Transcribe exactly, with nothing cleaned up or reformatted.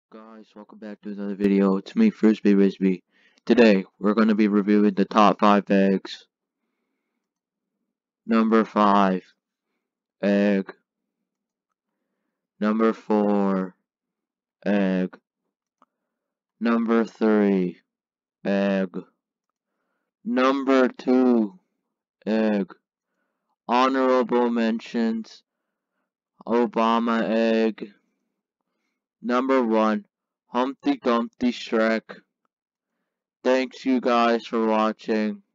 Guys, welcome back to another video. It's me, Frisbee Risby. Today, we're going to be reviewing the top five eggs. Number five, egg. Number four, egg. Number three, egg. Number two, egg. Honorable mentions, Obama egg. Number one, Humpty Dumpty Shrek. Thanks you guys for watching.